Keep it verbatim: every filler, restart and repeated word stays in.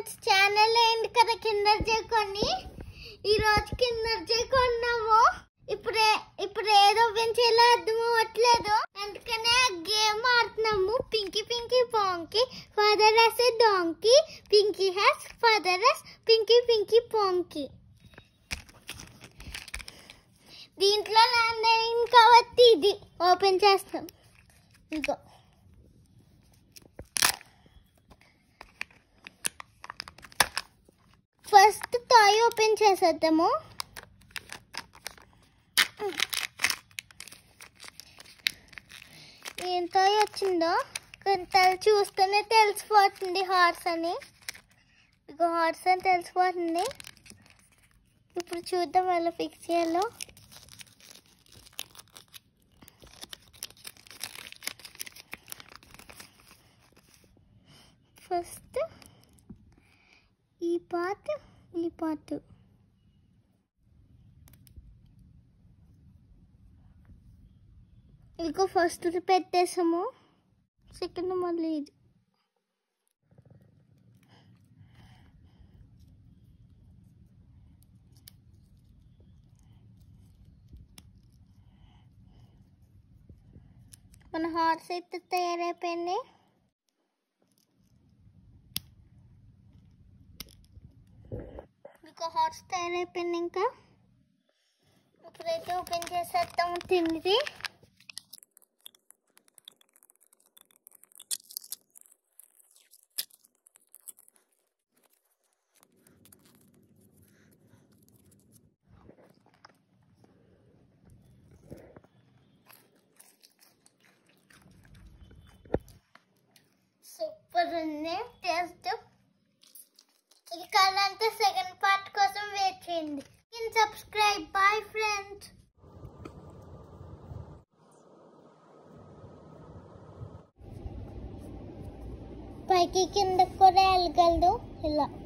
Friends, channel ఏంటి కదా Kinder Joy కొని ఈ రోజు కిండర్ జాయ్ కొన్నాము. ఇప్పుడే ఇప్పుడు ఏదో పెంచేలా అర్థం అవ్వట్లేదు, అందుకనే గేమ్ ఆడుతున్నాము. Pinky pinky ponky father has a donkey, pinky has father has pinky pinky ponky. దీంట్లో ల్యాండ్ కాబట్టి ఇది ఓపెన్ చేస్తాం. ఇగో ఫస్ట్ టాయ్ ఓపెన్ చేసేద్దాము. ఏం టాయ్ వచ్చిందో కొంత చూస్తేనే తెలిసిపోతుంది హార్స్ అని. ఇక హార్స్ అని తెలిసిపోతుంది. ఇప్పుడు చూద్దాం ఎలా ఫిక్స్ చేయాలో. ఫస్ట్ ఈ పార్ట్ ఈ పార్ట్ ఇక ఫస్ట్ పెట్టేసాము. సెకండ్ మళ్ళీ ఇది. మన హార్స్ అయితే తయారైపోయింది. ఇంకా హార్స్ తయారైపోయింది. ఇంకా ఇప్పుడైతే ఓపెన్ చేసేద్దాము తిండి. సూపర్ ఉంది టేస్ట్. ఇది కావాలంటే సెకండ్ పార్ట్ కోసం వెయిట్ చేయండి. సబ్స్క్రైబ్. Bye friends. పైకి కిందకు కూడా వెళ్ళగలదు ఇలా.